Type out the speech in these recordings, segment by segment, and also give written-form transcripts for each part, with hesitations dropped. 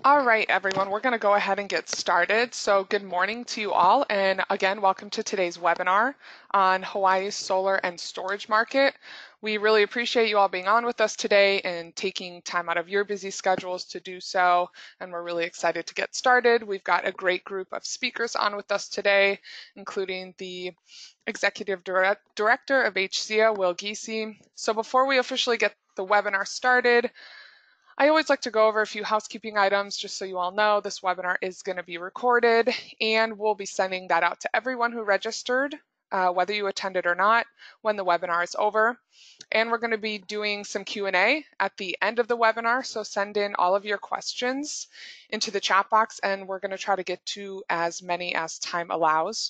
All right, everyone, we're going to go ahead and get started. So good morning to you all, and again, welcome to today's webinar on Hawaii's solar and storage market. We really appreciate you all being on with us today and taking time out of your busy schedules to do so, and we're really excited to get started. We've got a great group of speakers on with us today, including the Executive Director of HCEA, Will Giese. So before we officially get the webinar started, I always like to go over a few housekeeping items just so you all know this webinar is going to be recorded, and we'll be sending that out to everyone who registered, whether you attended or not, when the webinar is over. And we're going to be doing some Q&A at the end of the webinar, so send in all of your questions into the chat box, and we're going to try to get to as many as time allows.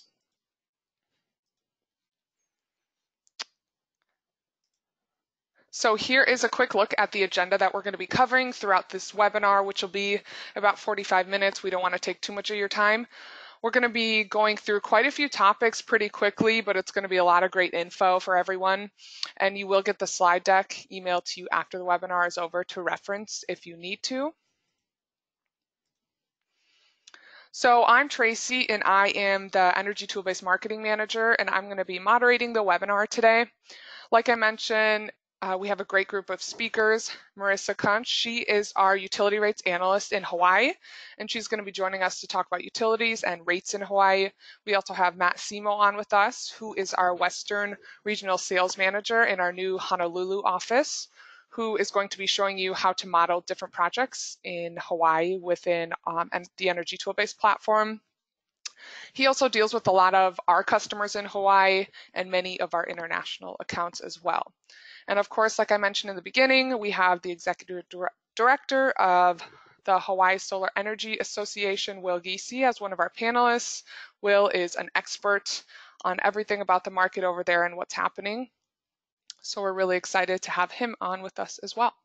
So here is a quick look at the agenda that we're going to be covering throughout this webinar, which will be about 45 minutes. We don't want to take too much of your time. We're going to be going through quite a few topics pretty quickly, but it's going to be a lot of great info for everyone. And you will get the slide deck emailed to you after the webinar is over to reference if you need to. So I'm Tracy, and I am the Energy Toolbase Marketing Manager, and I'm going to be moderating the webinar today. Like I mentioned, we have a great group of speakers. Marissa Kunch, she is our utility rates analyst in Hawaii, and she's going to be joining us to talk about utilities and rates in Hawaii. We also have Matt Simo on with us, who is our Western Regional Sales Manager in our new Honolulu office, who is going to be showing you how to model different projects in Hawaii within the Energy Toolbase platform. He also deals with a lot of our customers in Hawaii and many of our international accounts as well. And of course, like I mentioned in the beginning, we have the Executive Director of the Hawaii Solar Energy Association, Will Giese, as one of our panelists. Will is an expert on everything about the market over there and what's happening. So we're really excited to have him on with us as well.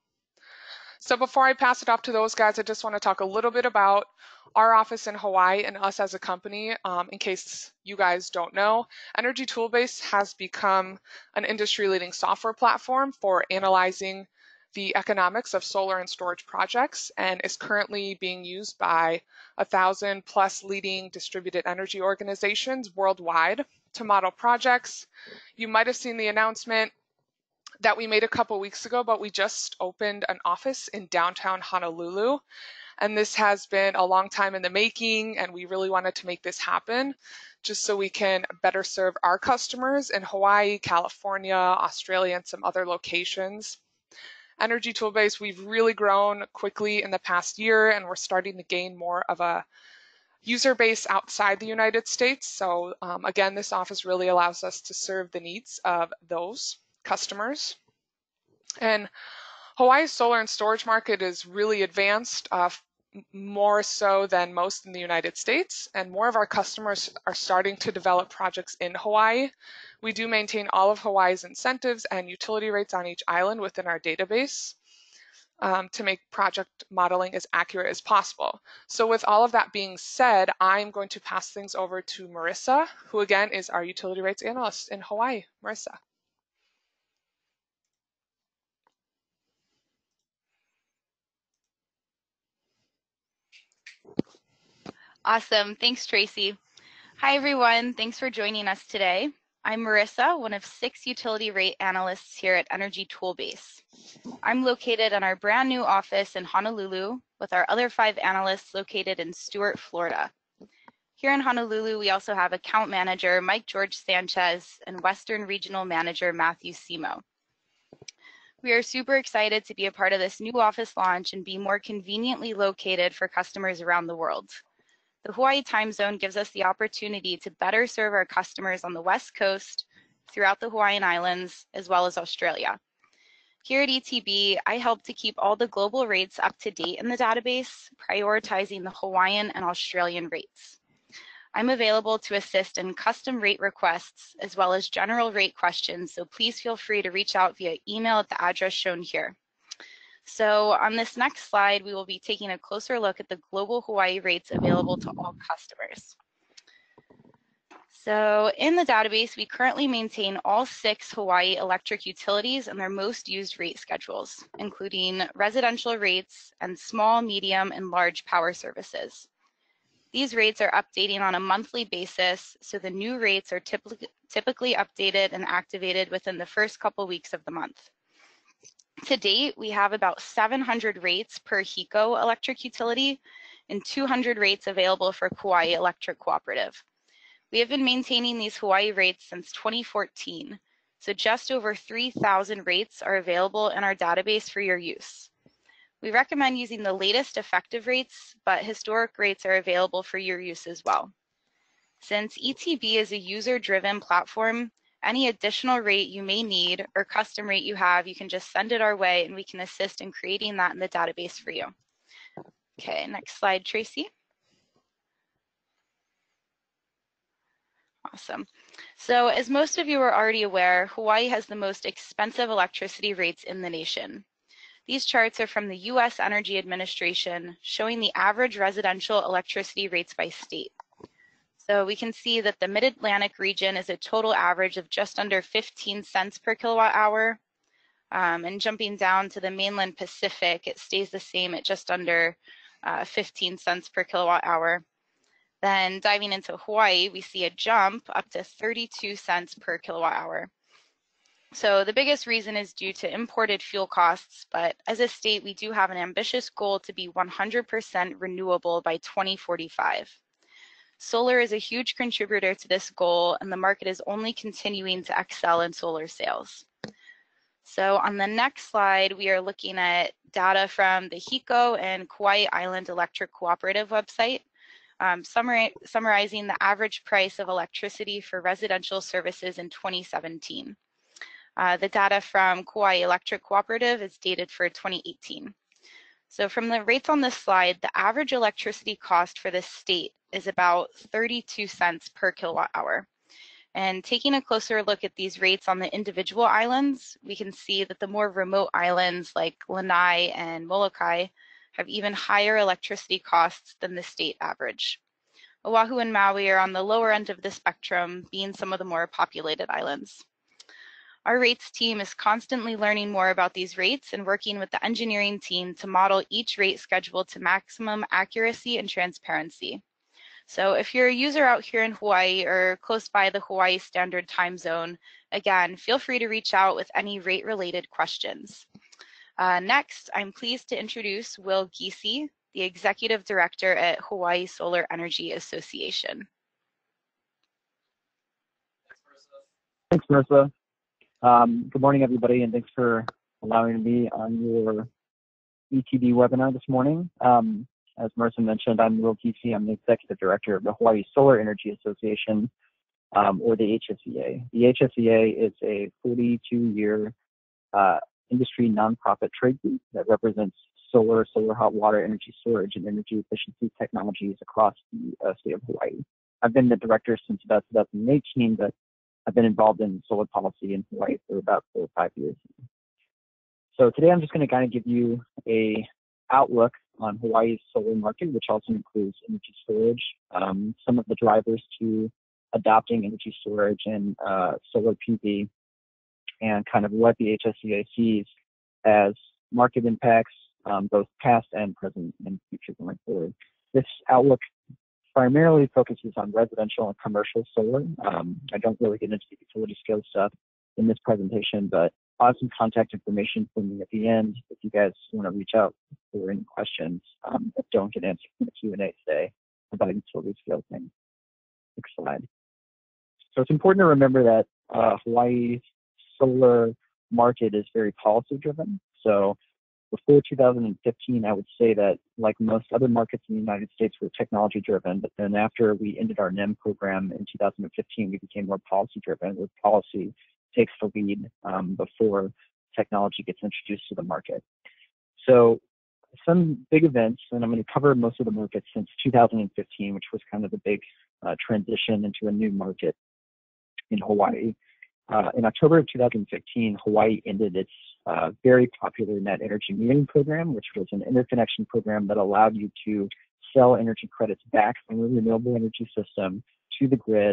So before I pass it off to those guys, I just want to talk a little bit about our office in Hawaii and us as a company. In case you guys don't know, Energy Toolbase has become an industry-leading software platform for analyzing the economics of solar and storage projects, and is currently being used by 1,000 plus leading distributed energy organizations worldwide to model projects. You might have seen the announcement that we made a couple weeks ago, but we just opened an office in downtown Honolulu. And this has been a long time in the making, and we really wanted to make this happen just so we can better serve our customers in Hawaii, California, Australia, and some other locations. Energy Toolbase, we've really grown quickly in the past year, and we're starting to gain more of a user base outside the United States. So again, this office really allows us to serve the needs of those customers. And Hawaii's solar and storage market is really advanced, more so than most in the United States, and more of our customers are starting to develop projects in Hawaii. We do maintain all of Hawaii's incentives and utility rates on each island within our database to make project modeling as accurate as possible. So with all of that being said, I'm going to pass things over to Marissa, who again is our utility rates analyst in Hawaii. Marissa. Awesome. Thanks, Tracy. Hi, everyone. Thanks for joining us today. I'm Marissa, one of 6 utility rate analysts here at Energy Toolbase. I'm located in our brand new office in Honolulu with our other 5 analysts located in Stuart, Florida. Here in Honolulu, we also have account manager Mike George Sanchez and Western Regional Manager Matthew Simo. We are super excited to be a part of this new office launch and be more conveniently located for customers around the world. The Hawaii time zone gives us the opportunity to better serve our customers on the West Coast, throughout the Hawaiian Islands, as well as Australia. Here at ETB, I help to keep all the global rates up to date in the database, prioritizing the Hawaiian and Australian rates. I'm available to assist in custom rate requests, as well as general rate questions, so please feel free to reach out via email at the address shown here. So on this next slide, we will be taking a closer look at the global Hawaii rates available to all customers. So in the database, we currently maintain all 6 Hawaii electric utilities and their most used rate schedules, including residential rates and small, medium, and large power services. These rates are updating on a monthly basis, so the new rates are typically updated and activated within the first couple weeks of the month. To date, we have about 700 rates per HECO electric utility and 200 rates available for Kauai Electric Cooperative. We have been maintaining these Hawaii rates since 2014, so just over 3,000 rates are available in our database for your use. We recommend using the latest effective rates, but historic rates are available for your use as well. Since ETB is a user-driven platform, any additional rate you may need or custom rate you have, you can just send it our way and we can assist in creating that in the database for you. Okay, next slide, Tracy. Awesome. So as most of you are already aware, Hawaii has the most expensive electricity rates in the nation. These charts are from the U.S. Energy Administration showing the average residential electricity rates by state. So we can see that the Mid-Atlantic region is a total average of just under 15 cents per kilowatt hour. And jumping down to the mainland Pacific, it stays the same at just under 15 cents per kilowatt hour. Then diving into Hawaii, we see a jump up to 32 cents per kilowatt hour. So the biggest reason is due to imported fuel costs, but as a state, we do have an ambitious goal to be 100% renewable by 2045. Solar is a huge contributor to this goal, and the market is only continuing to excel in solar sales. So on the next slide, we are looking at data from the HECO and Kauai Island Electric Cooperative website, summarizing the average price of electricity for residential services in 2017. The data from Kauai Electric Cooperative is dated for 2018. So from the rates on this slide, the average electricity cost for this state is about 32 cents per kilowatt hour. And taking a closer look at these rates on the individual islands, we can see that the more remote islands like Lanai and Molokai have even higher electricity costs than the state average. Oahu and Maui are on the lower end of the spectrum, being some of the more populated islands. Our rates team is constantly learning more about these rates and working with the engineering team to model each rate schedule to maximum accuracy and transparency. So if you're a user out here in Hawaii or close by the Hawaii Standard Time Zone, again, feel free to reach out with any rate-related questions. Next, I'm pleased to introduce Will Giese, the Executive Director at Hawaii Solar Energy Association. Thanks, Marissa. Good morning, everybody, and thanks for allowing me on your ETB webinar this morning. As Marissa mentioned, I'm Will Giese. I'm the Executive Director of the Hawaii Solar Energy Association, or the HSEA. The HSEA is a 42-year industry nonprofit trade group that represents solar hot water, energy storage, and energy efficiency technologies across the state of Hawaii. I've been the director since about 2018, but I've been involved in solar policy in Hawaii for about 4 or 5 years. So today I'm just going to kind of give you a outlook on Hawaii's solar market, which also includes energy storage, some of the drivers to adopting energy storage and solar PV, and kind of what the HSEA sees as market impacts, both past and present and future going forward. This outlook primarily focuses on residential and commercial solar. I don't really get into the utility scale stuff in this presentation, but I'll have some contact information for me at the end if you guys want to reach out for any questions that don't get answered in the Q&A today about utility scale things. Next slide. So it's important to remember that Hawaii's solar market is very policy driven. So before 2015, I would say that like most other markets in the United States, we're technology driven, but then after we ended our NEM program in 2015, we became more policy driven, where policy takes the lead before technology gets introduced to the market. So some big events, and I'm going to cover most of the markets since 2015, which was kind of the big transition into a new market in Hawaii. In October of 2015, Hawaii ended its very popular Net Energy Metering program, which was an interconnection program that allowed you to sell energy credits back from a renewable energy system to the grid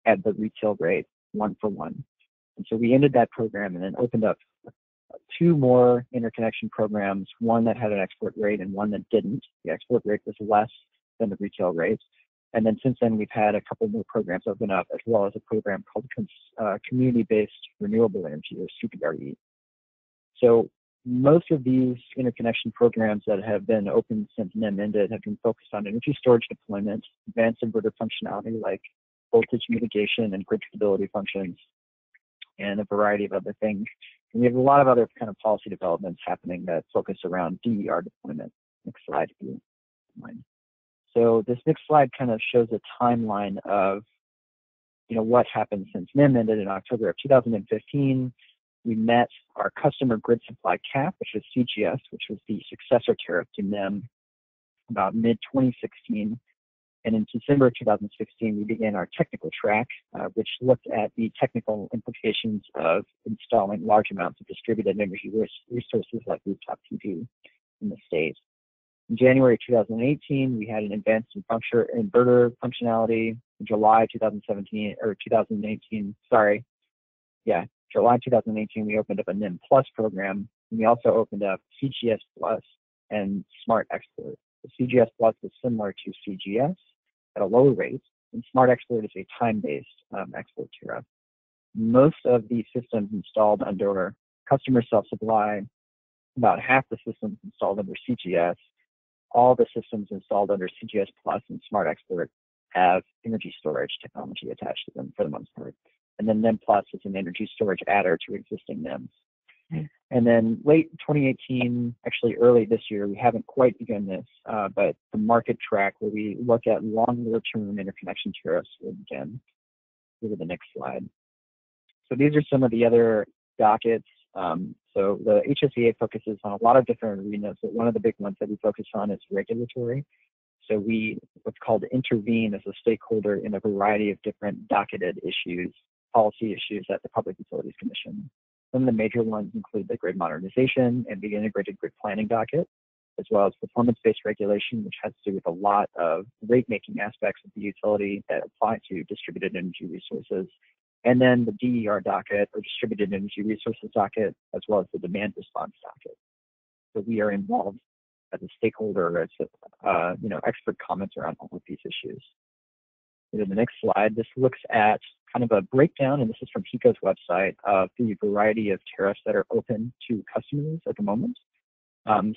at the retail rate 1-for-1. And so we ended that program and then opened up 2 more interconnection programs, one that had an export rate and one that didn't. The export rate was less than the retail rate. And then since then, we've had a couple more programs open up, as well as a program called Community-Based Renewable Energy, or CBRE. So most of these interconnection programs that have been open since NEM ended have been focused on energy storage deployment, advanced inverter functionality like voltage mitigation and grid stability functions, and a variety of other things. And we have a lot of other kind of policy developments happening that focus around DER deployment. Next slide, if you mind. So this next slide kind of shows a timeline of, what happened since NEM ended in October of 2015. We met our customer grid supply cap, which was CGS, which was the successor tariff to NEM, about mid-2016. And in December of 2016, we began our technical track, which looked at the technical implications of installing large amounts of distributed energy resources like rooftop PV in the state. In January 2018, we had an advanced inverter functionality. In July 2018, we opened up a NEM Plus program. And we also opened up CGS Plus and Smart Export. The CGS Plus is similar to CGS at a lower rate, and Smart Export is a time-based export tariff. Most of the systems installed under customer self-supply, about half the systems installed under CGS, all the systems installed under CGS Plus and Smart Export have energy storage technology attached to them for the most part. And then NEM Plus is an energy storage adder to existing NEMs. And then late 2018, actually early this year, we haven't quite begun this, but the market track where we look at longer-term interconnection tariffs will begin. Go to the next slide. So these are some of the other dockets. So the HSEA focuses on a lot of different arenas, but one of the big ones that we focus on is regulatory. So we, what's called intervene as a stakeholder in a variety of different docketed issues, policy issues at the Public Utilities Commission. Some of the major ones include the grid modernization and the integrated grid planning docket, as well as performance-based regulation, which has to do with a lot of rate-making aspects of the utility that apply to distributed energy resources. And then the DER docket, or distributed energy resources docket, as well as the demand response docket. So we are involved as a stakeholder, as expert comments around all of these issues. And in the next slide, this looks at kind of a breakdown, and this is from HECO's website, of the variety of tariffs that are open to customers at the moment. I'm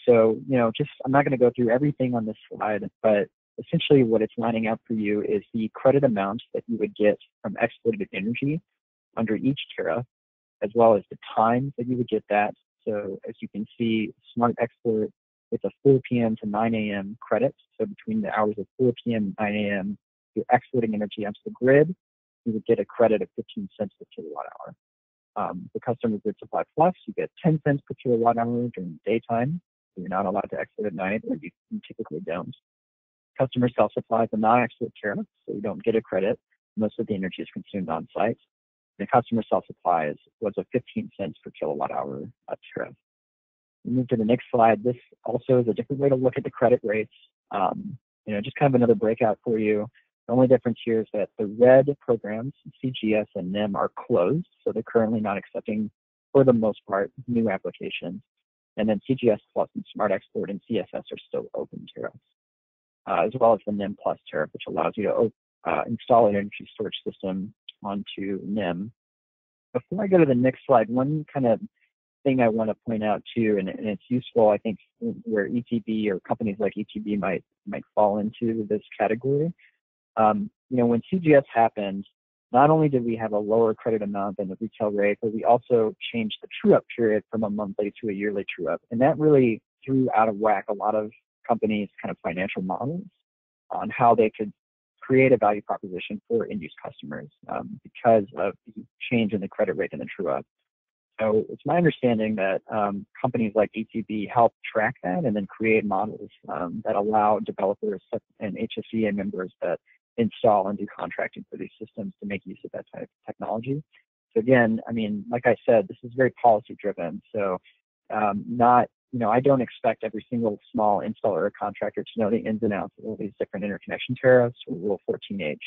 not going to go through everything on this slide, but essentially what it's lining up for you is the credit amount that you would get from exported energy under each tariff, as well as the time that you would get that. So as you can see, Smart Export, it's a 4 p.m. to 9 a.m. credit. So between the hours of 4 p.m. and 9 a.m., you're exporting energy onto the grid, you would get a credit of 15 cents per kilowatt hour. The Customer Grid Supply Plus, you get 10 cents per kilowatt hour during the daytime. So you're not allowed to export at night, or you typically don't. Customer self-supply is a non-export tariff, so you don't get a credit. Most of the energy is consumed on site. The customer self-supply was a 15 cents per kilowatt hour tariff. We move to the next slide. This also is a different way to look at the credit rates. Just kind of another breakout for you. The only difference here is that the red programs, CGS and NEM, are closed, so they're currently not accepting, for the most part, new applications. And then CGS Plus and Smart Export and CSS are still open tariffs, as well as the NEM Plus tariff, which allows you to install an energy storage system onto NEM. Before I go to the next slide, one kind of thing I want to point out too, and it's useful, I think, where ETB or companies like ETB might fall into this category. When CGS happened, not only did we have a lower credit amount than the retail rate, but we also changed the true-up period from a monthly to a yearly true-up. And that really threw out of whack a lot of companies' kind of financial models on how they could create a value proposition for end-use customers because of the change in the credit rate and the true-up. So it's my understanding that companies like ETB help track that and then create models that allow developers and HSEA members that install and do contracting for these systems to make use of that type of technology. So again, like I said, this is very policy driven. So I don't expect every single small installer or contractor to know the ins and outs of all these different interconnection tariffs or Rule 14H.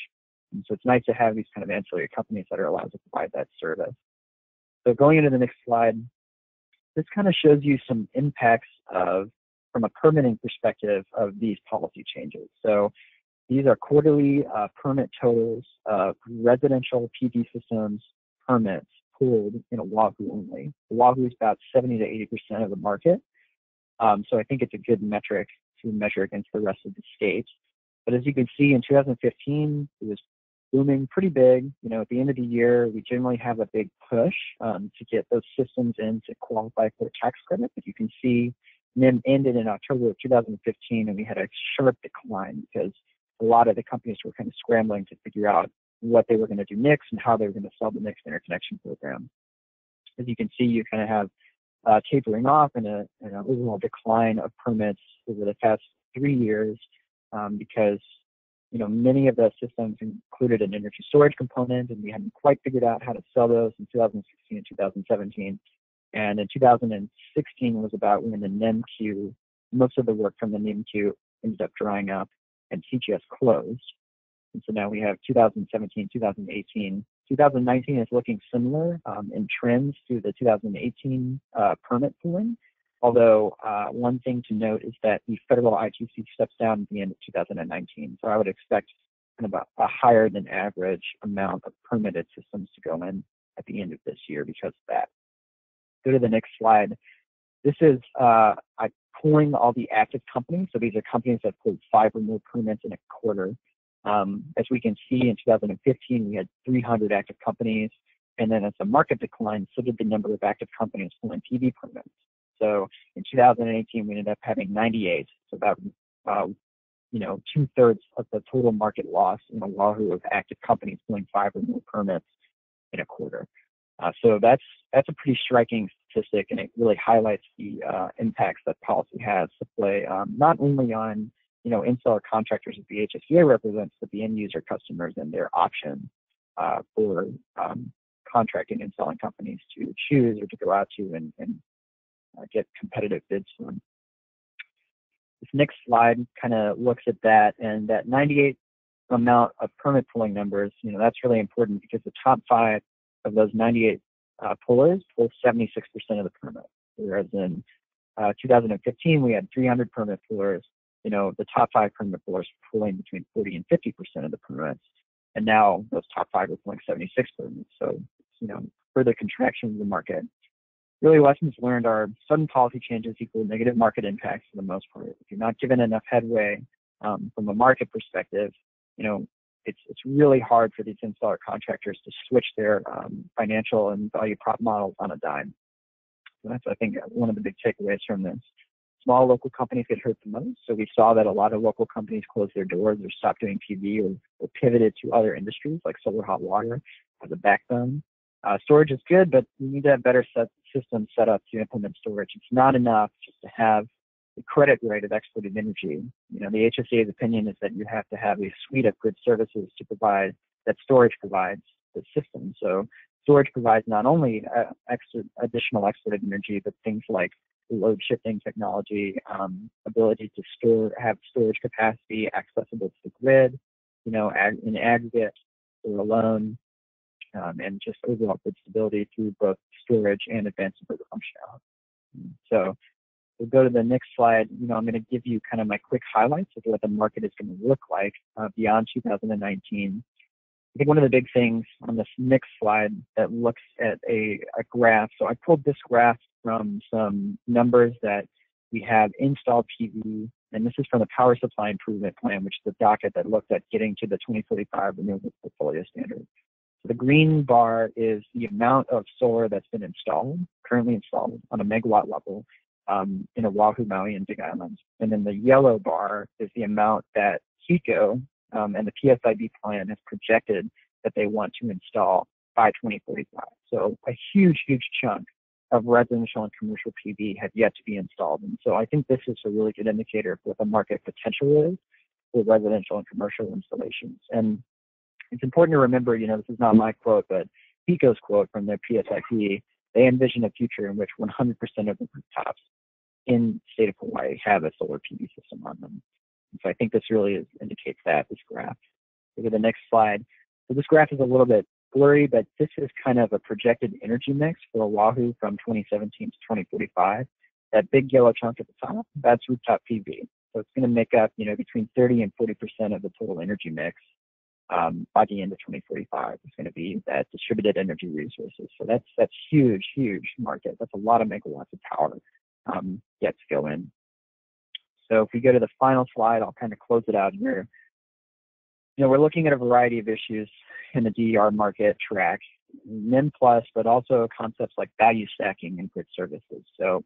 And so it's nice to have these kind of ancillary companies that are allowed to provide that service. So going into the next slide, this kind of shows you some impacts from a permitting perspective of these policy changes. So these are quarterly permit totals of residential PV systems permits pulled in Oahu only. Oahu is about 70 to 80% of the market. So I think it's a good metric to measure against the rest of the state. But as you can see, in 2015, it was booming pretty big. At the end of the year, we generally have a big push to get those systems in to qualify for a tax credit. But you can see NIM ended in October of 2015, and we had a sharp decline because a lot of the companies were kind of scrambling to figure out what they were going to do next and how they were going to sell the next interconnection program. As you can see, you kind of have tapering off and an overall decline of permits over the past 3 years because many of the systems included an energy storage component, and we hadn't quite figured out how to sell those in 2016 and 2017. And in 2016 was about when the NEM queue, most of the work from the NEM queue ended up drying up and CGS closed. And so now we have 2017, 2018. 2019 is looking similar in trends to the 2018 permit pooling. Although one thing to note is that the federal ITC steps down at the end of 2019. So I would expect kind of a higher than average amount of permitted systems to go in at the end of this year because of that. Go to the next slide. This is I'm pulling all the active companies. So these are companies that pulled 5 or more permits in a quarter. As we can see, in 2015, we had 300 active companies. And then as the market declined, so did the number of active companies pulling PV permits. So in 2018, we ended up having 98. So about 2/3 of the total market loss in Oahu of active companies pulling 5 or more permits in a quarter. So that's a pretty striking statistic, and it really highlights the impacts that policy has to play, not only on installer contractors that the HSEA represents, but the end user customers and their options for contracting and installing companies to choose or to go out to and get competitive bids from. This next slide kind of looks at that, and that 98 amount of permit pulling numbers, that's really important because the top 5 of those 98 pullers pulled 76% of the permits. Whereas in 2015, we had 300 permit pullers. The top 5 permit pullers were pulling between 40 and 50% of the permits. And now those top 5 are pulling 76 permits. So, further contraction of the market. Really, lessons learned are sudden policy changes equal negative market impacts for the most part. If you're not given enough headway from a market perspective, it's really hard for these installer contractors to switch their financial and value prop models on a dime. So that's, I think, one of the big takeaways from this. Small local companies get hurt the most. So we saw that a lot of local companies closed their doors or stopped doing PV or pivoted to other industries like solar hot water as a backbone. Storage is good, but we need to have better systems set up to implement storage. It's not enough just to have the credit rate of exported energy. The HSEA's opinion is that you have to have a suite of grid services to provide that storage provides the system. So storage provides not only additional exported energy, but things like load shifting technology, ability to have storage capacity accessible to the grid, in aggregate or alone, and just overall grid stability through both storage and advanced inverter functionality. So we'll go to the next slide. I'm going to give you kind of my quick highlights of what the market is going to look like beyond 2019. I think one of the big things on this next slide that looks at a graph. So I pulled this graph from some numbers that we have installed PV, and this is from the Power Supply Improvement Plan, which is the docket that looked at getting to the 2045 renewable portfolio standard. So the green bar is the amount of solar that's been currently installed on a megawatt level in Oahu, Maui, and Big Island. And then the yellow bar is the amount that HECO and the PSIB plan has projected that they want to install by 2045. So a huge chunk of residential and commercial PV have yet to be installed. And so I think this is a really good indicator of what the market potential is for residential and commercial installations. And it's important to remember, this is not my quote, but HECO's quote from their PSIP. They envision a future in which 100% of the rooftops in the state of Hawaii have a solar PV system on them. And so I think this really indicates that, this graph. Go to the next slide. So this graph is a little bit blurry, but this is kind of a projected energy mix for Oahu from 2017 to 2045. That big yellow chunk at the top, that's rooftop PV. So it's going to make up, between 30 and 40% of the total energy mix by the end of 2045. It's going to be that distributed energy resources. So that's huge, huge market. That's a lot of megawatts of power yet to go in. So if we go to the final slide, I'll kind of close it out here. We're looking at a variety of issues in the DER market track, NEM plus, but also concepts like value stacking and grid services. So,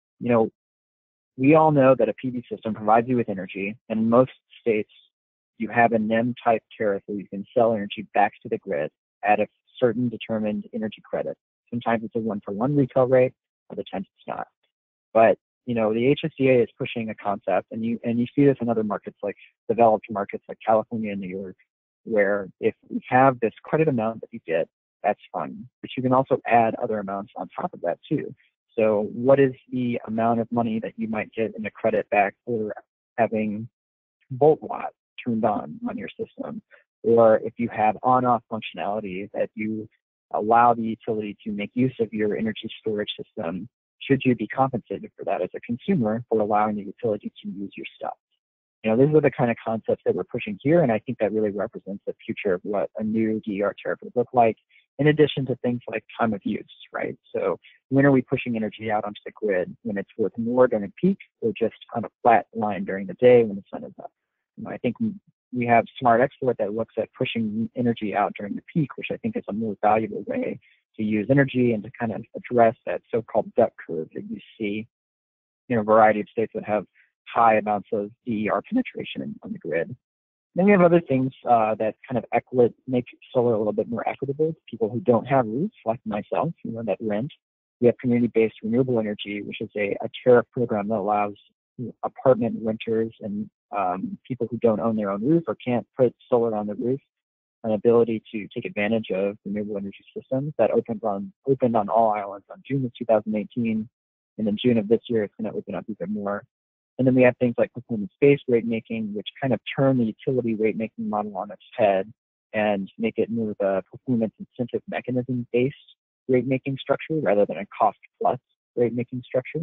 we all know that a PV system provides you with energy, and in most states, you have a NEM type tariff where you can sell energy back to the grid at a certain determined energy credit. Sometimes it's a one-for-one retail rate, other times it's not. But the HSDA is pushing a concept, and you see this in other markets, like developed markets like California and New York, where if you have this credit amount that you get, that's fine. But you can also add other amounts on top of that too. So what is the amount of money that you might get in a credit back for having volt watt turned on your system? Or if you have on-off functionality that you allow the utility to make use of your energy storage system, should you be compensated for that as a consumer for allowing the utility to use your stuff? These are the kind of concepts that we're pushing here, and I think that really represents the future of what a new DER tariff would look like, in addition to things like time of use, right? So when are we pushing energy out onto the grid? When it's worth more during peak, or just on a flat line during the day when the sun is up? I think we have Smart Export that looks at pushing energy out during the peak, which I think is a more valuable way to use energy and to kind of address that so-called duck curve that you see in a variety of states that have high amounts of DER penetration on the grid. Then we have other things that kind of make solar a little bit more equitable to people who don't have roofs, like myself, that rent. We have community-based renewable energy, which is a tariff program that allows apartment renters and people who don't own their own roof or can't put solar on the roof an ability to take advantage of renewable energy systems. That opened on all islands on June of 2018, and in June of this year, it's going to open up even more. And then we have things like performance-based rate making, which kind of turn the utility rate making model on its head and make it more of a performance incentive mechanism-based rate making structure rather than a cost-plus rate making structure.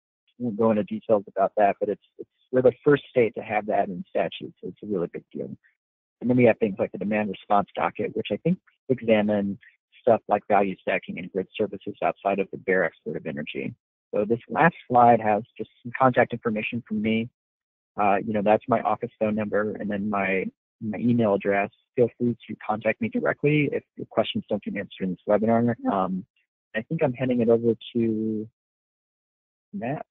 I won't go into details about that, but we're the first state to have that in statute, so it's a really big deal. And then we have things like the demand response docket, which I think examine stuff like value stacking and grid services outside of the bare export of energy. So this last slide has just some contact information from me. That's my office phone number and then my email address. Feel free to contact me directly if your questions don't get answered in this webinar. I think I'm handing it over to Matt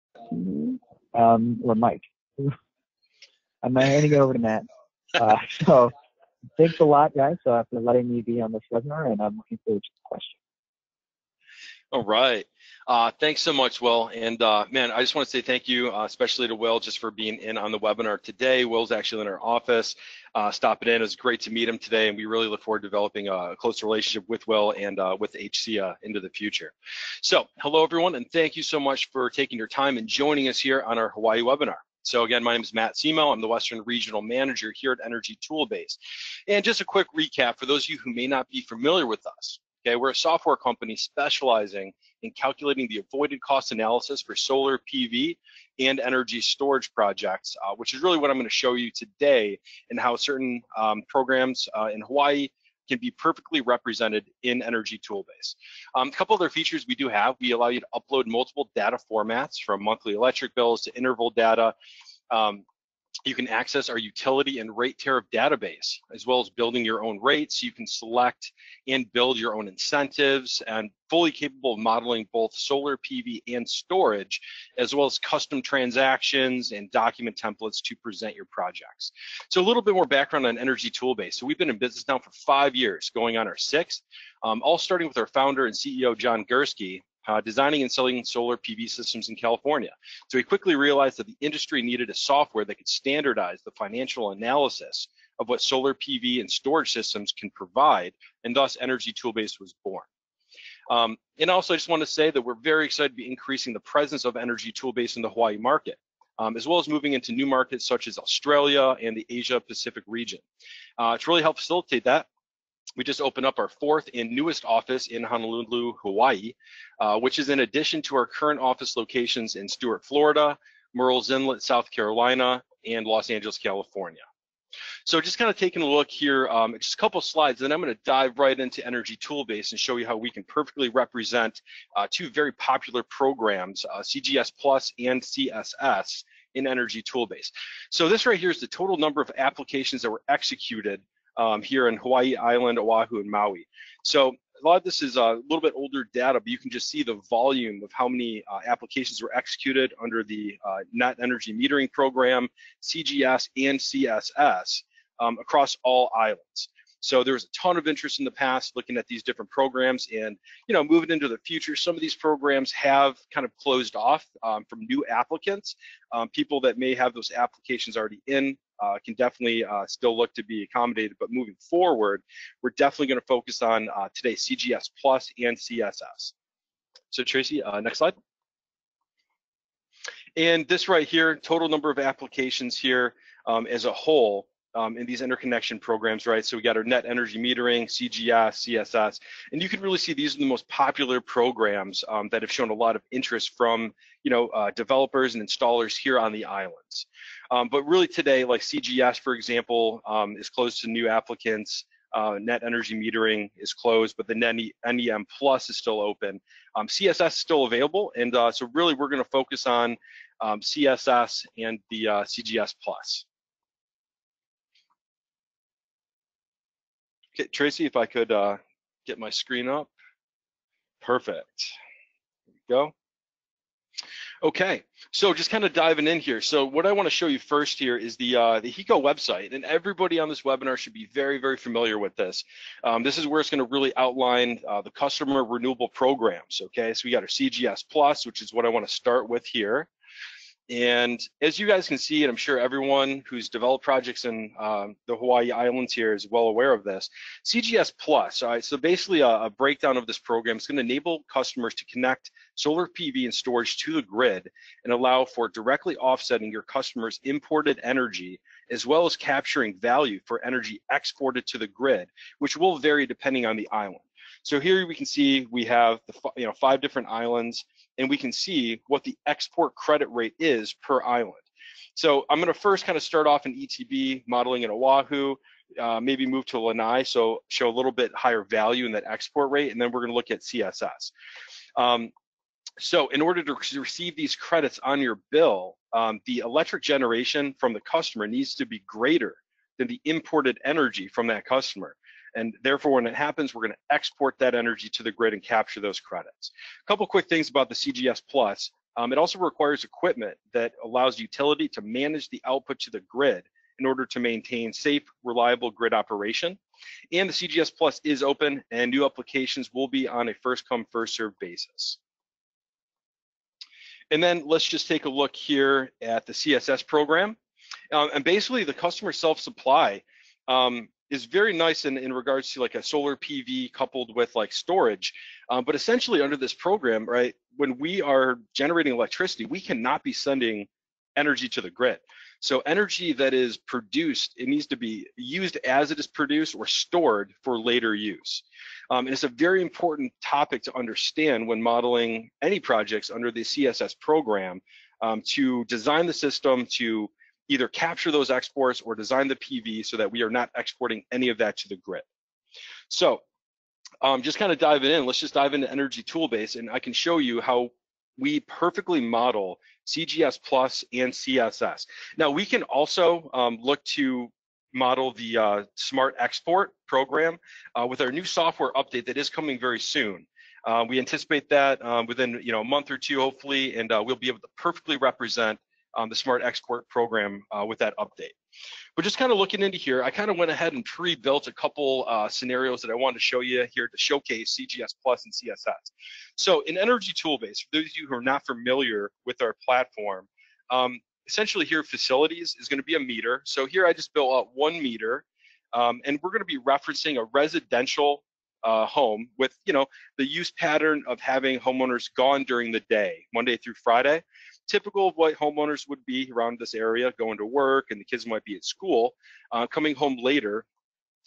or Mike. I'm handing it over to Matt. So thanks a lot, guys, for letting me be on this webinar, and I'm looking forward to the questions. All right. Thanks so much, Will. And man, I just want to say thank you, especially to Will, just for being in on the webinar today. Will's actually in our office, stopping in. It was great to meet him today, and we really look forward to developing a close relationship with Will and with HC into the future. So hello, everyone, and thank you so much for taking your time and joining us here on our Hawaii webinar. So again, my name is Matt Semo. I'm the Western Regional Manager here at Energy Toolbase. And just a quick recap for those of you who may not be familiar with us. Okay, we're a software company specializing in calculating the avoided cost analysis for solar PV and energy storage projects, which is really what I'm going to show you today, and how certain programs in Hawaii can be perfectly represented in Energy Toolbase. A couple other features we do have: we allow you to upload multiple data formats, from monthly electric bills to interval data. You can access our utility and rate tariff database, as well as building your own rates. You can select and build your own incentives, and fully capable of modeling both solar PV and storage, as well as custom transactions and document templates to present your projects. So a little bit more background on Energy Toolbase. So we've been in business now for 5 years, going on our 6th, all starting with our founder and CEO, John Gursky, designing and selling solar PV systems in California. So he quickly realized that the industry needed a software that could standardize the financial analysis of what solar PV and storage systems can provide, and thus Energy Toolbase was born. And also, I just want to say that we're very excited to be increasing the presence of Energy Toolbase in the Hawaii market, as well as moving into new markets such as Australia and the Asia Pacific region. To really help facilitate that, We just opened up our 4th and newest office in Honolulu, Hawaii, which is in addition to our current office locations in Stuart, Florida, Murrells Inlet, South Carolina, and Los Angeles, California. So just kind of taking a look here, just a couple slides, then I'm going to dive right into Energy Toolbase and show you how we can perfectly represent 2 very popular programs, CGS Plus and CSS in Energy Toolbase. So this right here is the total number of applications that were executed here in Hawaii Island, Oahu, and Maui. So a lot of this is a little bit older data, but you can just see the volume of how many applications were executed under the Net Energy Metering Program, CGS, and CSS across all islands. So there's a ton of interest in the past looking at these different programs, and moving into the future, some of these programs have kind of closed off from new applicants. People that may have those applications already in can definitely still look to be accommodated, but moving forward, we're definitely going to focus on today CGS Plus and CSS. So Tracy, next slide. And this right here, total number of applications here as a whole in these interconnection programs, right? So we got our net energy metering, CGS, CSS, and you can really see these are the most popular programs that have shown a lot of interest from developers and installers here on the islands. But really today, like CGS, for example, is closed to new applicants. Net energy metering is closed, but the NEM Plus is still open. CSS is still available, and so really we're going to focus on CSS and the CGS Plus. Okay, Tracy, if I could get my screen up. Perfect. There we go. Okay, so just kind of diving in here. So what I want to show you first here is the HECO website, and everybody on this webinar should be very, very familiar with this. This is where it's going to really outline the customer renewable programs. Okay, so we got our CGS Plus, which is what I want to start with here. And as you guys can see, and I'm sure everyone who's developed projects in the Hawaii Islands here is well aware of this, CGS Plus, all right, so basically a breakdown of this program is going to enable customers to connect solar PV and storage to the grid and allow for directly offsetting your customers' imported energy, as well as capturing value for energy exported to the grid, which will vary depending on the island. So here we can see we have the 5 different islands, and we can see what the export credit rate is per island. So I'm going to first kind of start off in ETB modeling in Oahu, maybe move to Lanai, so show a little bit higher value in that export rate, and then we're going to look at CSS. So in order to receive these credits on your bill, the electric generation from the customer needs to be greater than the imported energy from that customer. And therefore, when it happens, we're going to export that energy to the grid and capture those credits. A couple quick things about the CGS Plus. It also requires equipment that allows utility to manage the output to the grid in order to maintain safe, reliable grid operation. And the CGS Plus is open, and new applications will be on a first-come, first-served basis. And then let's just take a look here at the CSS program. And basically, the customer self-supply is very nice in regards to like a solar PV coupled with like storage. But essentially under this program, right, when we are generating electricity, we cannot be sending energy to the grid. So energy that is produced, it needs to be used as it is produced or stored for later use. And it's a very important topic to understand when modeling any projects under the CSS program, to design the system to either capture those exports or design the PV so that we are not exporting any of that to the grid. So just kind of diving in, let's just dive into Energy Toolbase, and I can show you how we perfectly model CGS Plus and CSS. Now we can also look to model the Smart Export program with our new software update that is coming very soon. We anticipate that within a month or two, hopefully, and we'll be able to perfectly represent the Smart Export program with that update. But just kind of looking into here, I kind of went ahead and pre-built a couple scenarios that I wanted to show you here to showcase CGS Plus and CSS. So in Energy Toolbase, for those of you who are not familiar with our platform, essentially here facilities is going to be a meter. So here I just built out 1 meter, and we're going to be referencing a residential home with the use pattern of having homeowners gone during the day, Monday through Friday. Typical of what homeowners would be around this area, going to work, and the kids might be at school, coming home later.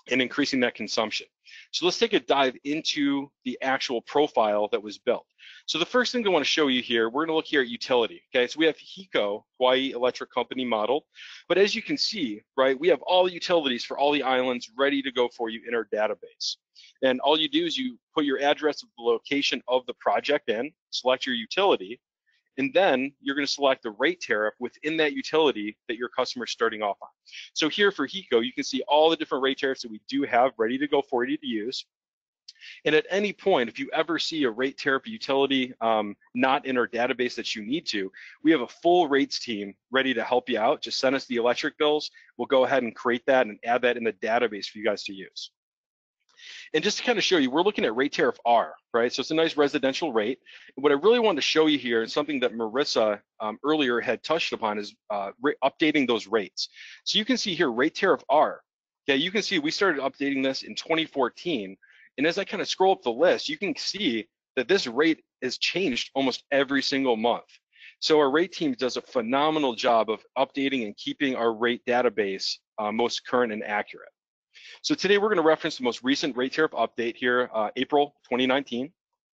and increasing that consumption. So let's take a dive into the actual profile that was built. So the first thing I want to show you here, we're going to look here at utility. Okay, so we have HECO, Hawaii Electric Company model. But as you can see, right, we have all the utilities for all the islands ready to go for you in our database. And all you do is you put your address of the location of the project in, select your utility, and then you're going to select the rate tariff within that utility that your customer is starting off on. So here for HECO, you can see all the different rate tariffs that we do have ready to go for you to use. And at any point, if you ever see a rate tariff utility not in our database that you need to, we have a full rates team ready to help you out. Just send us the electric bills. We'll go ahead and create that and add that in the database for you guys to use. And just to kind of show you, we're looking at rate tariff R, right? So it's a nice residential rate. What I really wanted to show you here is something that Marissa earlier had touched upon is updating those rates. So you can see here, rate tariff R. Yeah, you can see we started updating this in 2014. And as I kind of scroll up the list, you can see that this rate has changed almost every single month. So our rate team does a phenomenal job of updating and keeping our rate database most current and accurate. So today we're going to reference the most recent rate tariff update here, April 2019.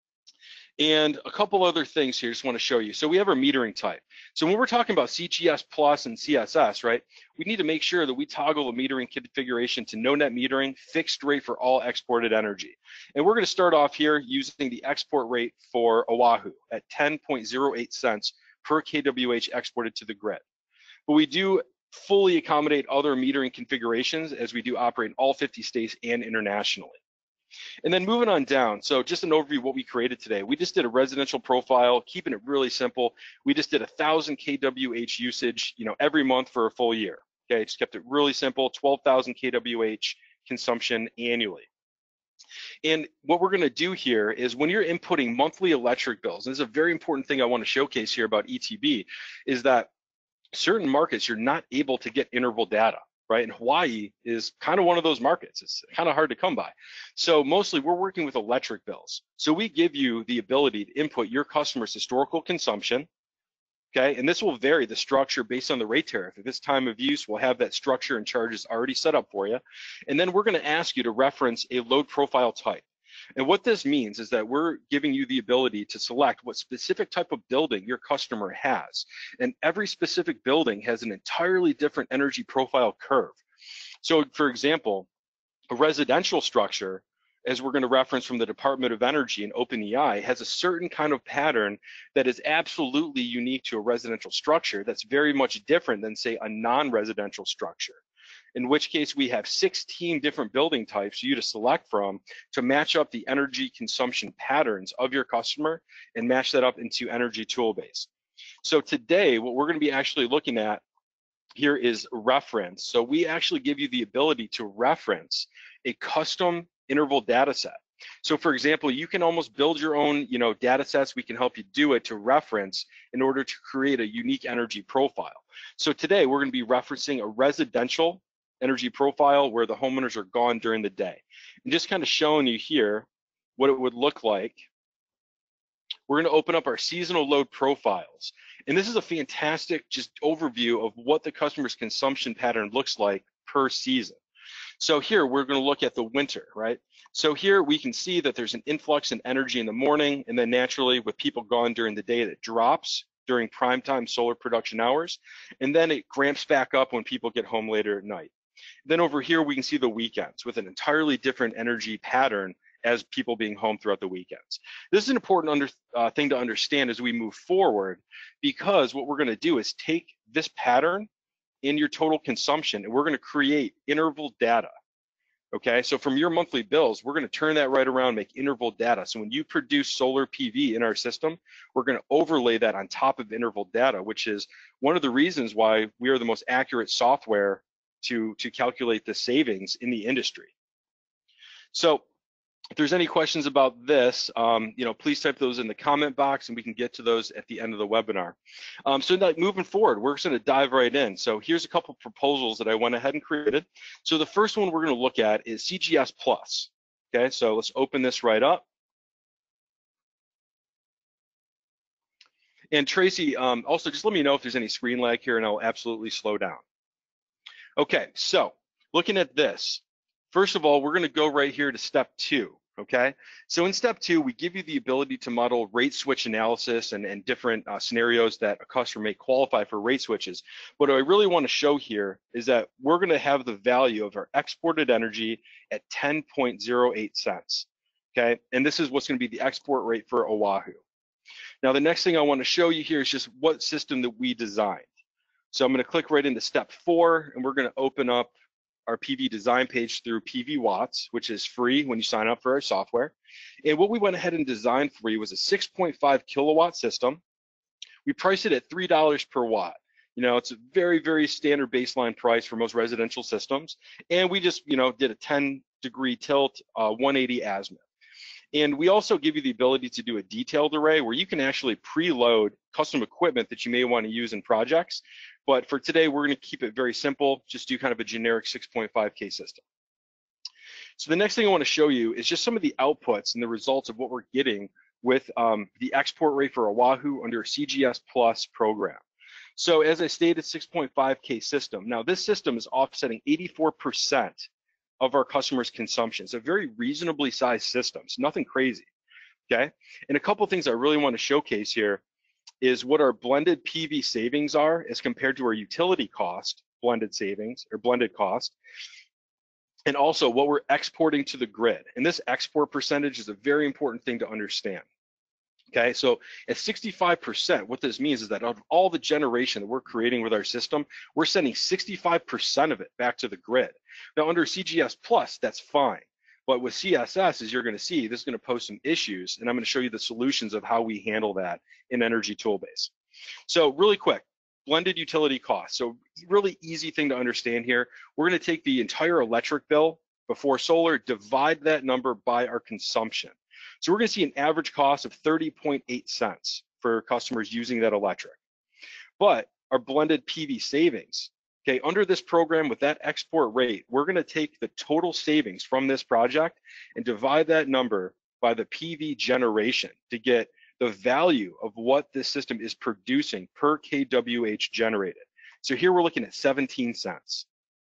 And a couple other things here I just want to show you. So we have our metering type. So when we're talking about CGS Plus and CSS, right, we need to make sure that we toggle the metering configuration to no net metering, fixed rate for all exported energy. And we're going to start off here using the export rate for Oahu at 10.08 cents per kWh exported to the grid. But we do fully accommodate other metering configurations as we do operate in all 50 states and internationally. And then moving on down, so just an overview of what we created today. We just did a residential profile, keeping it really simple. We just did 1,000 kWh usage, every month for a full year. Okay, just kept it really simple, 12,000 kWh consumption annually. And what we're going to do here is when you're inputting monthly electric bills, and this is a very important thing I want to showcase here about ETB, is that certain markets you're not able to get interval data, right? And Hawaii is kind of one of those markets. It's kind of hard to come by. So mostly we're working with electric bills. So we give you the ability to input your customer's historical consumption, okay? And this will vary the structure based on the rate tariff. At this time of use, we'll have that structure and charges already set up for you. And then we're going to ask you to reference a load profile type. And what this means is that we're giving you the ability to select what specific type of building your customer has. And every specific building has an entirely different energy profile curve. So for example, a residential structure, as we're going to reference from the Department of Energy and OpenEI, has a certain kind of pattern that is absolutely unique to a residential structure that's very much different than, say, a non-residential structure. In which case we have 16 different building types for you to select from to match up the energy consumption patterns of your customer and match that up into Energy Toolbase. So today, what we're going to be actually looking at here is reference. So we actually give you the ability to reference a custom interval data set. So for example, you can almost build your own, data sets. We can help you do it to reference in order to create a unique energy profile. So today we're going to be referencing a residential energy profile where the homeowners are gone during the day. And just kind of showing you here what it would look like. We're going to open up our seasonal load profiles. And this is a fantastic just overview of what the customer's consumption pattern looks like per season. So here we're going to look at the winter, right? So here we can see that there's an influx in energy in the morning, and then naturally with people gone during the day, that drops during primetime solar production hours, and then it ramps back up when people get home later at night. Then over here, we can see the weekends with an entirely different energy pattern as people being home throughout the weekends. This is an important thing to understand as we move forward, because what we're going to do is take this pattern in your total consumption and we're going to create interval data. Okay, so from your monthly bills, we're going to turn that right around, make interval data. So when you produce solar PV in our system, we're going to overlay that on top of interval data, which is one of the reasons why we are the most accurate software to calculate the savings in the industry. So if there's any questions about this, please type those in the comment box and we can get to those at the end of the webinar. So now moving forward, we're just going to dive right in. So here's a couple proposals that I went ahead and created. So the first one we're going to look at is CGS Plus. Okay, so let's open this right up. And Tracy, also just let me know if there's any screen lag here and I'll absolutely slow down. Okay, so looking at this, first of all, we're going to go right here to step 2. Okay, so in step 2, we give you the ability to model rate switch analysis and different scenarios that a customer may qualify for rate switches. What I really want to show here is that we're going to have the value of our exported energy at 10.08 cents. Okay, and this is what's going to be the export rate for Oahu. Now, the next thing I want to show you here is just what system that we designed. So I'm going to click right into step 4, and we're going to open up our PV design page through PV Watts, which is free when you sign up for our software. And what we went ahead and designed for you was a 6.5 kilowatt system. We priced it at $3 per watt. You know, it's a very, very standard baseline price for most residential systems. And we just, you know, did a 10-degree tilt, 180 azimuth. And we also give you the ability to do a detailed array where you can actually preload custom equipment that you may want to use in projects. But for today, we're going to keep it very simple, just do kind of a generic 6.5K system. So the next thing I want to show you is just some of the outputs and the results of what we're getting with the export rate for Oahu under a CGS Plus program. So as I stated, 6.5K system. Now this system is offsetting 84% of our customers' consumption. It's a very reasonably sized system. It's nothing crazy, okay? And a couple of things I really want to showcase here is what our blended PV savings are as compared to our utility cost, blended savings or blended cost, and also what we're exporting to the grid. And this export percentage is a very important thing to understand. Okay, so at 65%, what this means is that of all the generation that we're creating with our system, we're sending 65% of it back to the grid. Now under CGS Plus, that's fine. But with CSS, as you're gonna see, this is gonna pose some issues, and I'm gonna show you the solutions of how we handle that in Energy Toolbase. So really quick, blended utility costs. So really easy thing to understand here. We're gonna take the entire electric bill before solar, divide that number by our consumption. So we're going to see an average cost of 30.8 cents for customers using that electric. But our blended PV savings, okay, under this program with that export rate, we're going to take the total savings from this project and divide that number by the PV generation to get the value of what this system is producing per kWh generated. So here we're looking at 17 cents.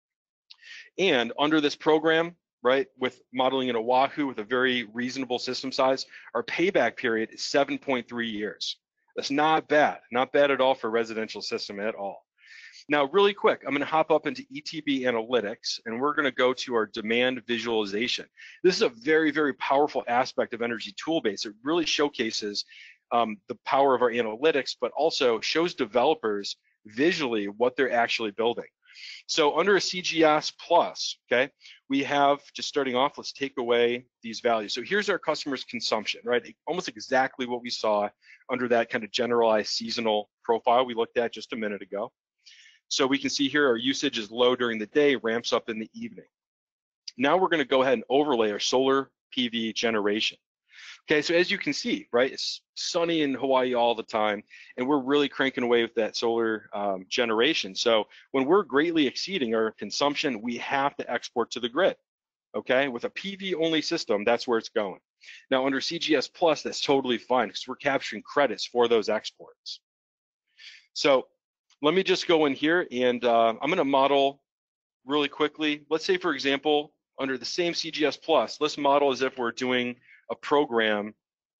And under this program, right, with modeling in Oahu with a very reasonable system size, our payback period is 7.3 years. That's not bad at all for a residential system at all. Now, really quick, I'm gonna hop up into ETB Analytics, and we're gonna go to our demand visualization. This is a very, very powerful aspect of Energy Toolbase. It really showcases the power of our analytics, but also shows developers visually what they're actually building. So under a CGS Plus, okay, we have, just starting off, let's take away these values. So here's our customer's consumption, right? Almost exactly what we saw under that kind of generalized seasonal profile we looked at just a minute ago. So we can see here our usage is low during the day, ramps up in the evening. Now we're going to go ahead and overlay our solar PV generation. Okay, so as you can see, right, it's sunny in Hawaii all the time, and we're really cranking away with that solar generation. So when we're greatly exceeding our consumption, we have to export to the grid. Okay, with a PV-only system, that's where it's going. Now under CGS Plus, that's totally fine because we're capturing credits for those exports. So let me just go in here, and I'm going to model really quickly. Let's say, for example, under the same CGS Plus, let's model as if we're doing a program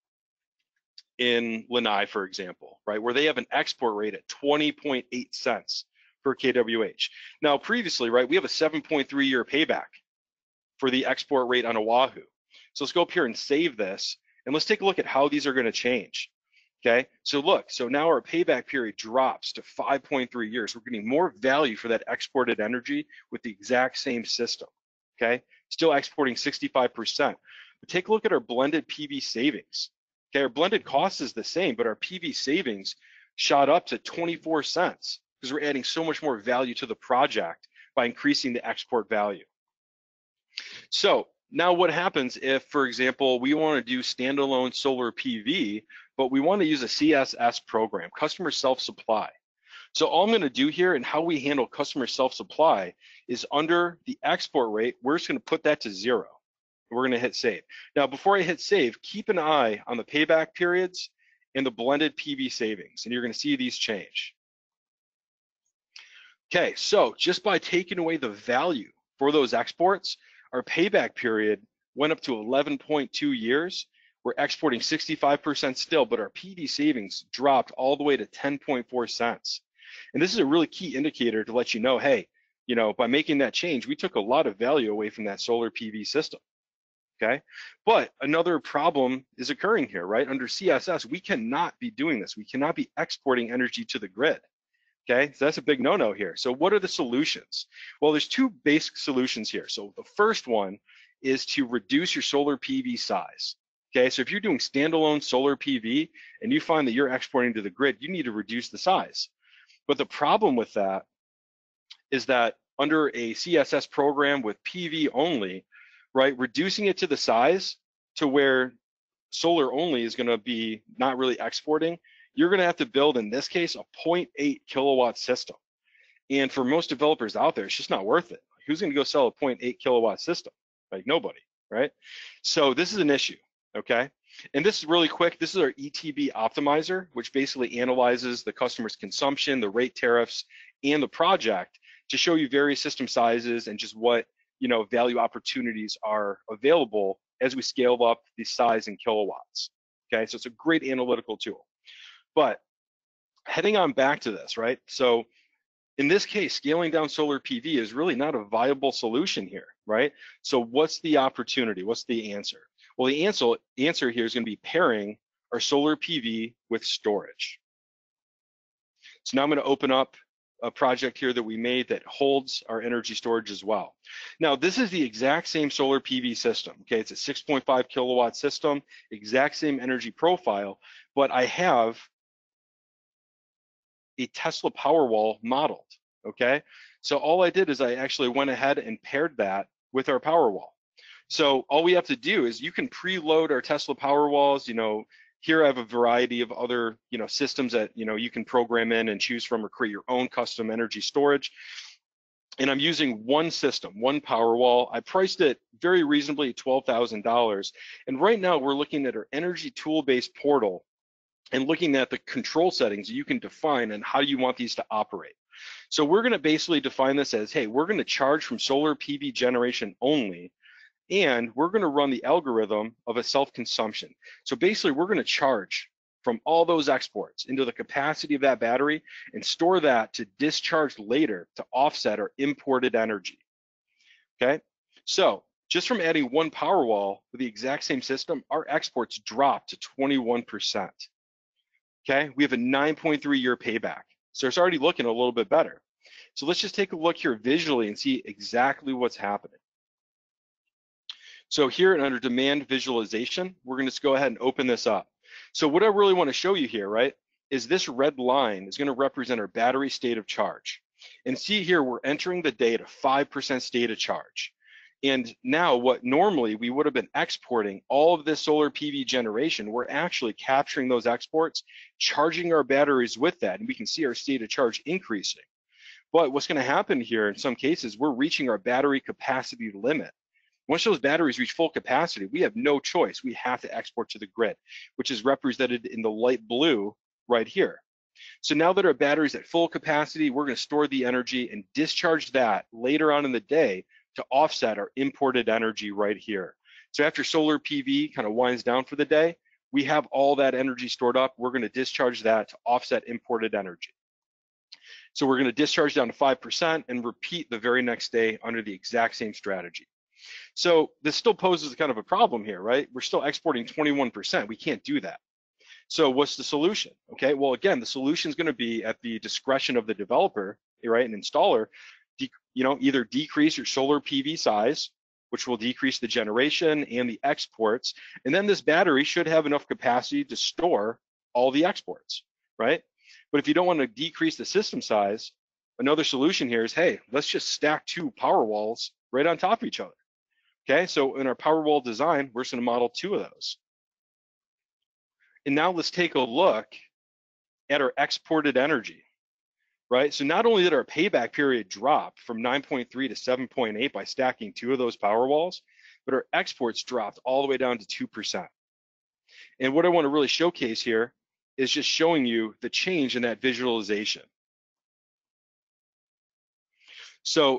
in Lanai, for example, right, where they have an export rate at 20.8 cents per kWh. Now, previously, right, we have a 7.3-year payback for the export rate on Oahu. So let's go up here and save this, and let's take a look at how these are going to change. Okay, so look, so now our payback period drops to 5.3 years. We're getting more value for that exported energy with the exact same system. Okay, still exporting 65%. But take a look at our blended PV savings. Okay, our blended cost is the same, but our PV savings shot up to 24 cents because we're adding so much more value to the project by increasing the export value. So now what happens if, for example, we want to do standalone solar PV, but we want to use a CSS program, customer self-supply. So all I'm going to do here and how we handle customer self-supply is under the export rate, we're just going to put that to 0. We're going to hit save. Now, before I hit save, keep an eye on the payback periods and the blended PV savings, and you're going to see these change. Okay, so just by taking away the value for those exports, our payback period went up to 11.2 years. We're exporting 65% still, but our PV savings dropped all the way to 10.4 cents. And this is a really key indicator to let you know, hey, you know, by making that change, we took a lot of value away from that solar PV system. Okay, but another problem is occurring here, right? Under CSS, we cannot be doing this. We cannot be exporting energy to the grid. Okay, so that's a big no-no here. So what are the solutions? Well, there's two basic solutions here. So the first one is to reduce your solar PV size. Okay, so if you're doing standalone solar PV and you find that you're exporting to the grid, you need to reduce the size. But the problem with that is that under a CSS program with PV only, right, reducing it to the size to where solar only is going to be not really exporting, you're going to have to build, in this case, a 0.8 kilowatt system. And for most developers out there, it's just not worth it. Who's going to go sell a 0.8 kilowatt system? Like nobody, right? So this is an issue, okay? And this is really quick. This is our ETB optimizer, which basically analyzes the customer's consumption, the rate tariffs, and the project to show you various system sizes and just what, you know, value opportunities are available as we scale up the size in kilowatts. Okay, so it's a great analytical tool. But heading on back to this, right? So in this case, scaling down solar PV is really not a viable solution here, right? So what's the opportunity? What's the answer? Well, the answer here is going to be pairing our solar PV with storage. So now I'm going to open up a project here that we made that holds our energy storage as well. Now, this is the exact same solar PV system, okay? It's a 6.5 kilowatt system, exact same energy profile, but I have a Tesla Powerwall modeled, okay? So all I did is I actually went ahead and paired that with our Powerwall. So all we have to do is you can preload our Tesla Powerwalls. You know, here I have a variety of other, you know, systems that, you know, you can program in and choose from or create your own custom energy storage. And I'm using one system, one Powerwall. I priced it very reasonably at $12,000. And right now we're looking at our energy tool-based portal and looking at the control settings you can define and how you want these to operate. So we're going to basically define this as, hey, we're going to charge from solar PV generation only, and we're going to run the algorithm of a self-consumption. So basically, we're going to charge from all those exports into the capacity of that battery and store that to discharge later to offset our imported energy. Okay, so just from adding one Powerwall with the exact same system, our exports dropped to 21%. Okay, we have a 9.3 year payback. So it's already looking a little bit better. So let's just take a look here visually and see exactly what's happening. So here under demand visualization, we're going to just go ahead and open this up. So what I really want to show you here, right, is this red line is going to represent our battery state of charge. And see here, we're entering the day at a 5% state of charge. And now what normally we would have been exporting all of this solar PV generation, we're actually capturing those exports, charging our batteries with that, and we can see our state of charge increasing. But what's going to happen here in some cases, we're reaching our battery capacity limit. Once those batteries reach full capacity, we have no choice. We have to export to the grid, which is represented in the light blue right here. So now that our battery's at full capacity, we're going to store the energy and discharge that later on in the day to offset our imported energy right here. So after solar PV kind of winds down for the day, we have all that energy stored up. We're going to discharge that to offset imported energy. So we're going to discharge down to 5% and repeat the very next day under the exact same strategy. So this still poses kind of a problem here, right? We're still exporting 21%. We can't do that. So what's the solution? Okay, well, again, the solution is going to be at the discretion of the developer, right, an installer, you know, either decrease your solar PV size, which will decrease the generation and the exports, and then this battery should have enough capacity to store all the exports, right? But if you don't want to decrease the system size, another solution here is, hey, let's just stack two Powerwalls right on top of each other. Okay, so in our Powerwall design, we're just going to model two of those. And now let's take a look at our exported energy, right? So not only did our payback period drop from 9.3 to 7.8 by stacking two of those Powerwalls, but our exports dropped all the way down to 2%. And what I want to really showcase here is just showing you the change in that visualization. So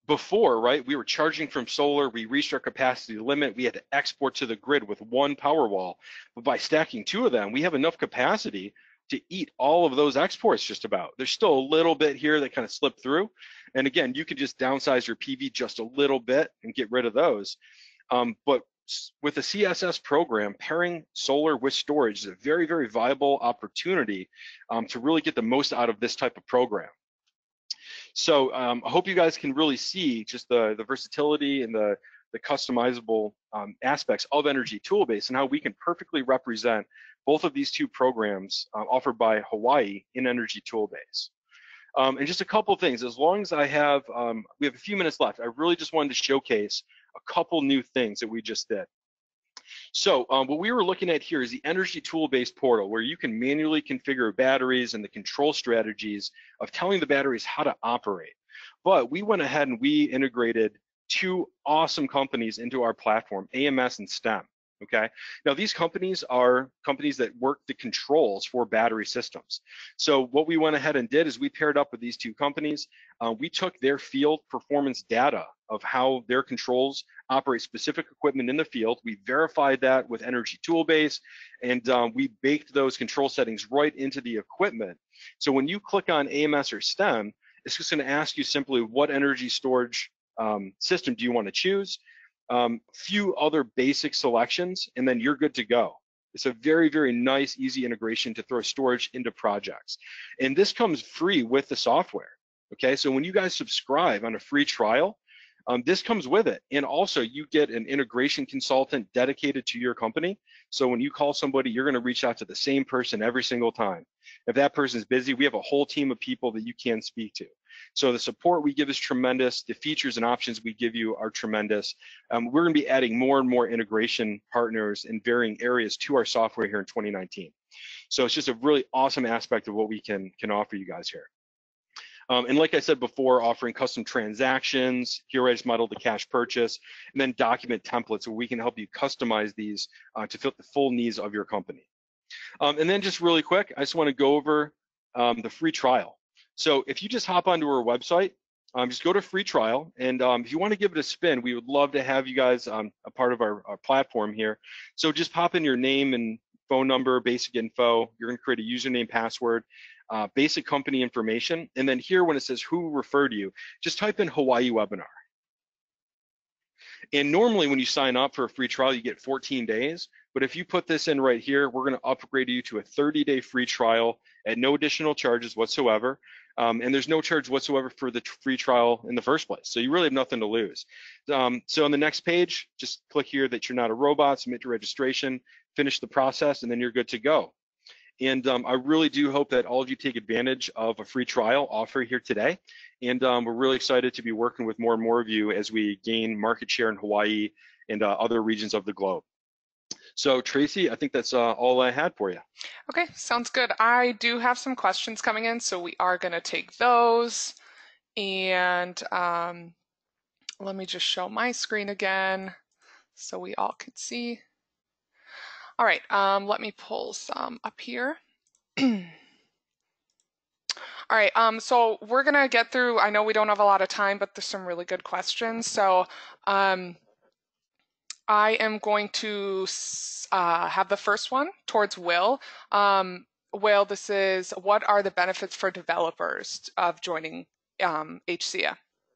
before, right, we were charging from solar, we reached our capacity limit, we had to export to the grid with one Powerwall. But by stacking 2 of them, we have enough capacity to eat all of those exports just about. There's still a little bit here that kind of slipped through. And again, you could just downsize your PV just a little bit and get rid of those. But with the CSS program, pairing solar with storage is a very, very viable opportunity to really get the most out of this type of program. So I hope you guys can really see just the versatility and the customizable aspects of Energy Toolbase and how we can perfectly represent both of these 2 programs offered by Hawaii in Energy Toolbase. And just a couple things, as long as I have, we have a few minutes left, I really just wanted to showcase a couple new things that we just did. So what we were looking at here is the Energy Toolbase portal, where you can manually configure batteries and the control strategies of telling the batteries how to operate. But we went ahead and we integrated 2 awesome companies into our platform, AMS and STEM. Okay, now these companies are companies that work the controls for battery systems. So what we went ahead and did is we paired up with these 2 companies. We took their field performance data of how their controls operate specific equipment in the field. We verified that with Energy Toolbase, and we baked those control settings right into the equipment. So when you click on AMS or STEM, it's just going to ask you simply what energy storage system do you want to choose. Few other basic selections, and then you're good to go. It's a very, very nice, easy integration to throw storage into projects. And this comes free with the software, okay? So when you guys subscribe on a free trial, this comes with it. And also you get an integration consultant dedicated to your company. So when you call somebody, you're gonna reach out to the same person every single time. If that person's busy, we have a whole team of people that you can speak to. So the support we give is tremendous. The features and options we give you are tremendous. We're gonna be adding more and more integration partners in varying areas to our software here in 2019. So it's just a really awesome aspect of what we can offer you guys here. And like I said before, offering custom transactions, here I just modeled the cash purchase, and then document templates where we can help you customize these to fit the full needs of your company. And then just really quick, I just want to go over the free trial. So if you just hop onto our website, just go to free trial, and if you want to give it a spin, we would love to have you guys a part of our platform here. So just pop in your name and phone number, basic info. You're going to create a username, password, basic company information, and then here when it says who referred you, just type in Hawaii webinar. And normally when you sign up for a free trial, you get 14 days. But if you put this in right here, we're going to upgrade you to a 30-day free trial at no additional charges whatsoever. And there's no charge whatsoever for the free trial in the first place. So you really have nothing to lose. So on the next page, just click here that you're not a robot, submit your registration, finish the process, and then you're good to go. And I really do hope that all of you take advantage of a free trial offer here today. And we're really excited to be working with more and more of you as we gain market share in Hawaii and other regions of the globe. So Tracy, I think that's all I had for you. Okay, sounds good. I do have some questions coming in, so we are going to take those. And let me just show my screen again so we all can see. All right, let me pull some up here. All right, so we're gonna get through, I know we don't have a lot of time, but there's some really good questions. So I am going to have the first one towards Will. Will, this is, what are the benefits for developers of joining HCEA?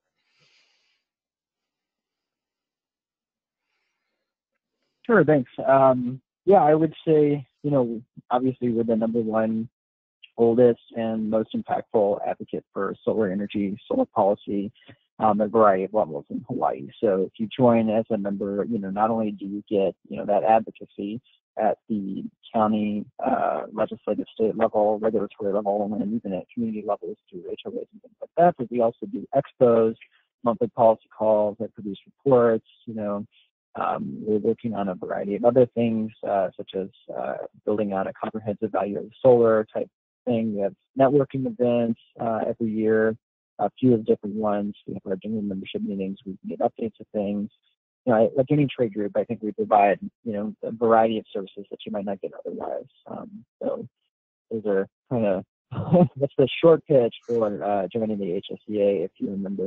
Sure, thanks. Yeah, I would say, you know, obviously we're the #1 oldest and most impactful advocate for solar energy, solar policy, at a variety of levels in Hawaii. So if you join as a member, you know, not only do you get, you know, that advocacy at the county, legislative, state level, regulatory level, and even at community levels through HOAs and things like that, but we also do expos, monthly policy calls, I produce reports, you know. We're working on a variety of other things, such as building out a comprehensive value of solar type thing. We have networking events every year, a few of different ones. We have our general membership meetings. We get updates of things. You know, like any trade group, I think we provide, you know, a variety of services that you might not get otherwise. So those are kind of that's the short pitch for joining the HSEA if you're a member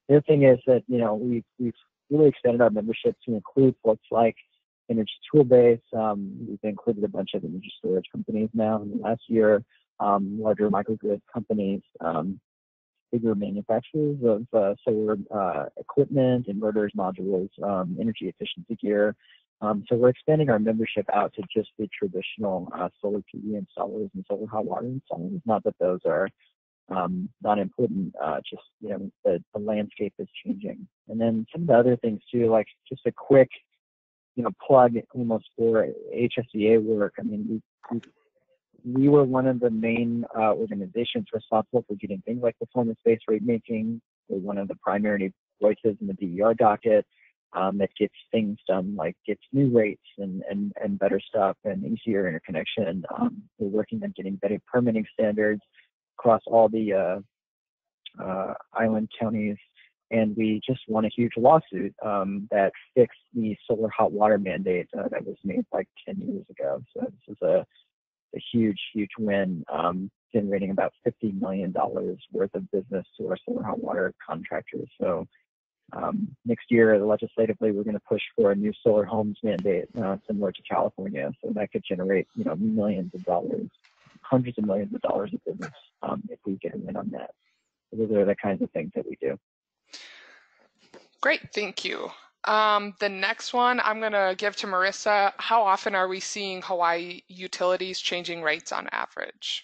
The other thing is that, we've really extended our membership to include folks like Energy Toolbase. We've included a bunch of energy storage companies now in the last year, larger microgrid companies, bigger manufacturers of solar equipment, inverters, modules, energy efficiency gear. So we're expanding our membership out to just the traditional solar PV installers and solar hot water installers. Not that those are not important, just the landscape is changing. And then some of the other things too, like just a quick plug almost for HSEA work. I mean, we were one of the main organizations responsible for getting things like performance-based rate making. We're one of the primary voices in the DER docket that gets things done, like gets new rates and better stuff and easier interconnection. We're working on getting better permitting standards across all the island counties. And we just won a huge lawsuit that fixed the solar hot water mandate that was made like 10 years ago. So this is a huge, huge win, generating about $50 million worth of business to our solar hot water contractors. So next year, legislatively, we're going to push for a new solar homes mandate similar to California. So that could generate, millions of dollars, hundreds of millions of dollars of business if we get a win on that. So those are the kinds of things that we do. Great, thank you. The next one I'm going to give to Marissa. How often are we seeing Hawaii utilities changing rates on average?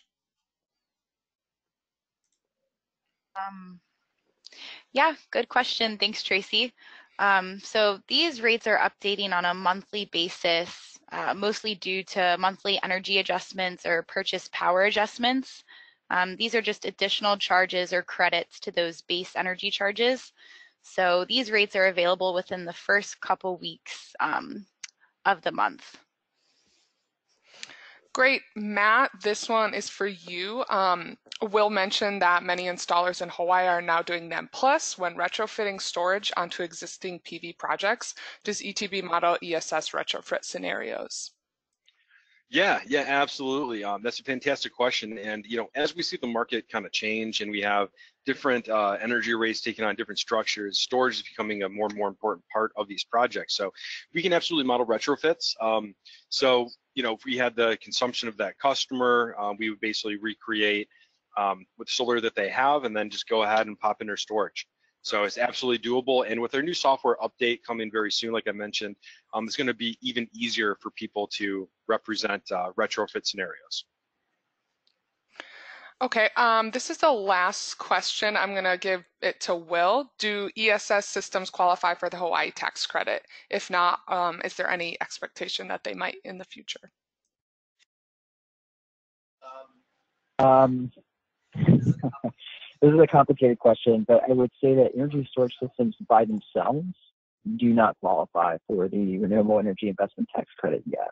Yeah, good question. Thanks, Tracy. So these rates are updating on a monthly basis, mostly due to monthly energy adjustments or purchase power adjustments. These are just additional charges or credits to those base energy charges. So these rates are available within the first couple weeks of the month. Great. Matt, this one is for you. Will mentioned that many installers in Hawaii are now doing NEM Plus when retrofitting storage onto existing PV projects. Does ETB model ESS retrofit scenarios? Yeah, absolutely. That's a fantastic question. And, as we see the market kind of change and we have different energy rates taking on different structures, storage is becoming a more and more important part of these projects. So we can absolutely model retrofits. If we had the consumption of that customer, we would basically recreate with solar that they have and then just go ahead and pop in their storage. So it's absolutely doable. And with our new software update coming very soon, like I mentioned, it's going to be even easier for people to represent retrofit scenarios. Okay, this is the last question. I'm going to give it to Will. Do ESS systems qualify for the Hawaii tax credit? If not, is there any expectation that they might in the future? This is a complicated question, but I would say that energy storage systems by themselves do not qualify for the Renewable Energy Investment Tax Credit yet.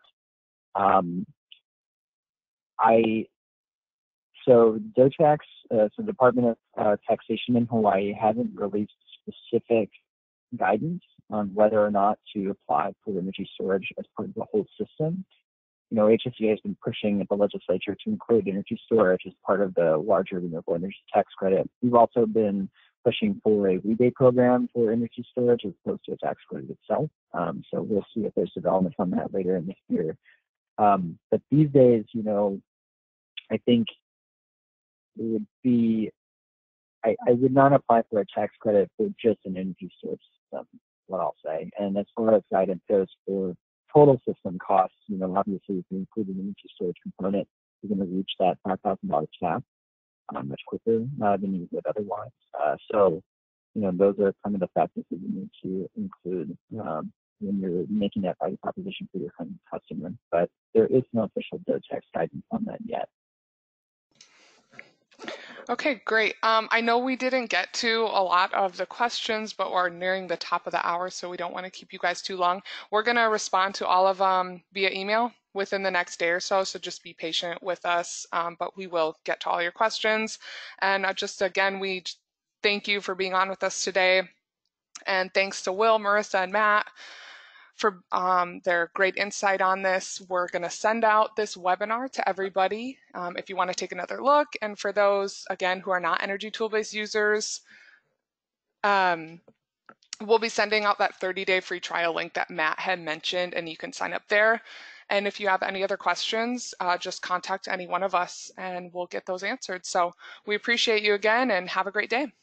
So DOTAX, so Department of Taxation in Hawaii, hasn't released specific guidance on whether or not to apply for energy storage as part of the whole system. HSEA has been pushing at the legislature to include energy storage as part of the larger renewable energy tax credit. We've also been pushing for a rebate program for energy storage as opposed to a tax credit itself. So we'll see if there's developments on that later in this year. But these days, I think it would be, I would not apply for a tax credit for just an energy storage system, what I'll say. And as far as guidance goes for total system costs, obviously if you include an energy storage component, you're going to reach that $5,000 cap much quicker than you would otherwise. So those are some of the factors that you need to include when you're making that value proposition for your customer. But there is no official DOTAX guidance on that yet. Okay, great. I know we didn't get to a lot of the questions, but we're nearing the top of the hour, so we don't want to keep you guys too long. We're going to respond to all of them via email within the next day or so just be patient with us, but we will get to all your questions. And again, we thank you for being on with us today. And thanks to Will, Marissa, and Matt for their great insight on this. We're going to send out this webinar to everybody if you want to take another look. And for those, again, who are not Energy Toolbase users, We'll be sending out that 30-day free trial link that Matt had mentioned, and you can sign up there. And if you have any other questions, just contact any one of us and we'll get those answered. So we appreciate you again and have a great day.